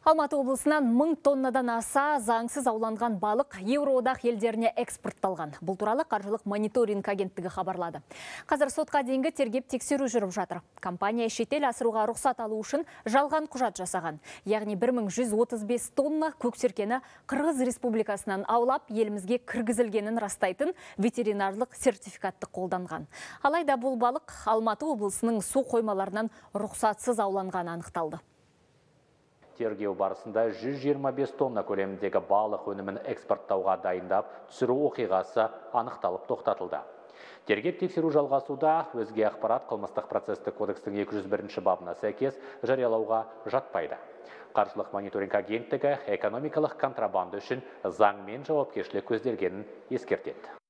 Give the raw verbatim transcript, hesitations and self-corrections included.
Алматы облысынан мың тоннадан аса заңсыз ауланған балық Еуроодақ елдеріне экспортталған. Бұл туралы қаржылық мониторинг агенттігі хабарлады. Қазір сотқа дейінгі тергеп тексеру жүріп жатыр. Компания шетел асыруға рұқсат алу үшін жалған құжат жасаған. Яғни бір мың жүз отыз бес тонна көксеркені Қырғыз Республикасынан аулап, елімізге кіргізілгенін растайтын ветеринарлық сертификатты қолданған. Алайда бұл балық Алматы облысының су қоймаларынан рұқсатсыз ауланғаны анықталды. Тергеу барысында жүз жиырма бес тонна көлеміндегі балық өнімін экспорттауға дайындап, түсіру оқиғасы анықталып тоқтатылды. Тергеп тексеру жалғасуда, өзге ақпарат қылмыстық процесстік кодекстің екі жүз бірінші бабына сәйкес жариялауға жатпайды. Қаржылық мониторинг агенттігі экономикалық контрабанда үшін заңмен жауапкершілік көзделгенін ескертеді.